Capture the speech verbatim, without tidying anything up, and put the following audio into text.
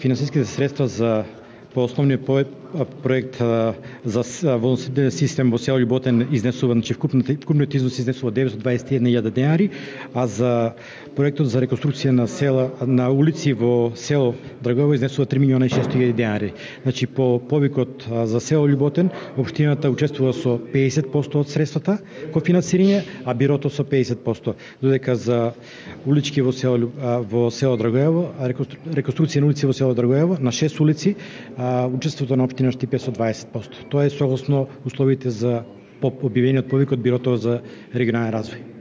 финансиските средства за по основниот проект за водоснабдителен систем во село Љуботен изнесува, значи вкупниот износ изнесува деветстотини дваесет и една илјади денари, а за проектот за реконструкција на села на улици во село Драгоево изнесува три милиона и шестоста илјади денари. Значи по повикот за село Љуботен општината учествува со педесет проценти од средствата кофинансирање, а бирото со педесет проценти, додека за улички во село во село Драгоево, реконструкција на улици во село Драгоево на шест улици учеството на општина Штипе со дваесет проценти. Тоа е согласно условите за објавениот повик од Бирото за регионален развој.